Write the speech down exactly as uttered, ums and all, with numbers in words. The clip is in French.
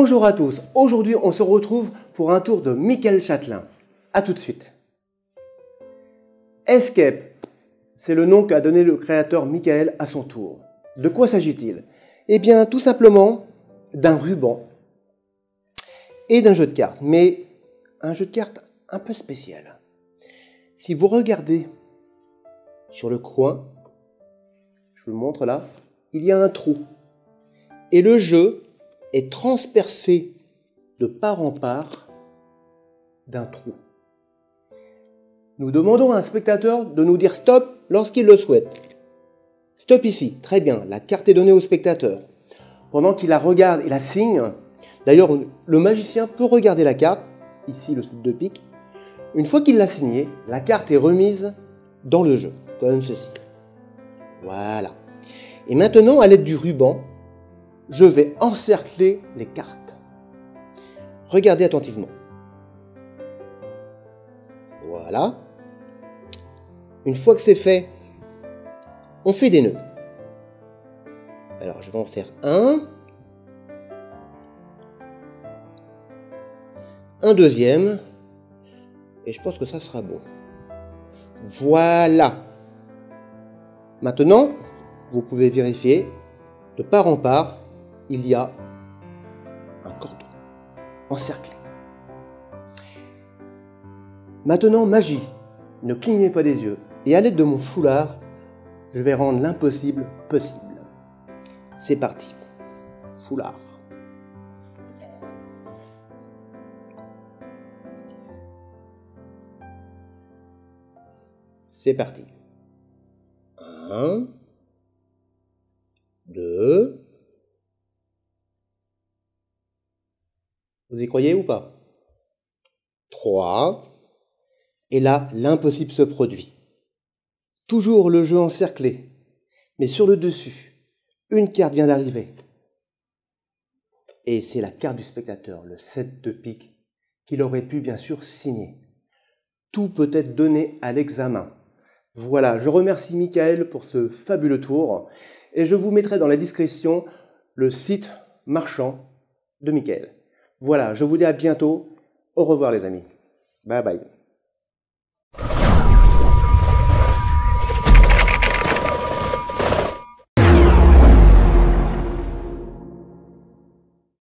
Bonjour à tous, aujourd'hui on se retrouve pour un tour de Michael Chatelain. A tout de suite. Escape, c'est le nom qu'a donné le créateur Michael à son tour. De quoi s'agit-il? Eh bien tout simplement d'un ruban et d'un jeu de cartes, mais un jeu de cartes un peu spécial. Si vous regardez sur le coin, je vous le montre là, il y a un trou. Et le jeu est transpercé de part en part d'un trou. Nous demandons à un spectateur de nous dire stop lorsqu'il le souhaite. Stop ici, très bien, la carte est donnée au spectateur. Pendant qu'il la regarde et la signe, d'ailleurs le magicien peut regarder la carte, ici le sept de pique. Une fois qu'il l'a signée, la carte est remise dans le jeu, comme ceci. Voilà. Et maintenant, à l'aide du ruban, je vais encercler les cartes. Regardez attentivement. Voilà. Une fois que c'est fait, on fait des nœuds. Alors, je vais en faire un. Un deuxième. Et je pense que ça sera bon. Voilà. Maintenant, vous pouvez vérifier, de part en part, il y a un cordon encerclé. Maintenant, magie. Ne clignez pas les yeux. Et à l'aide de mon foulard, je vais rendre l'impossible possible. C'est parti. Foulard. C'est parti. Un, deux. Vous y croyez ou pas? Trois. Et là, l'impossible se produit. Toujours le jeu encerclé. Mais sur le dessus, une carte vient d'arriver. Et c'est la carte du spectateur, le sept de pique, qu'il aurait pu bien sûr signer. Tout peut être donné à l'examen. Voilà, je remercie Michael pour ce fabuleux tour. Et je vous mettrai dans la description le site marchand de Michael. Voilà, je vous dis à bientôt. Au revoir les amis. Bye bye.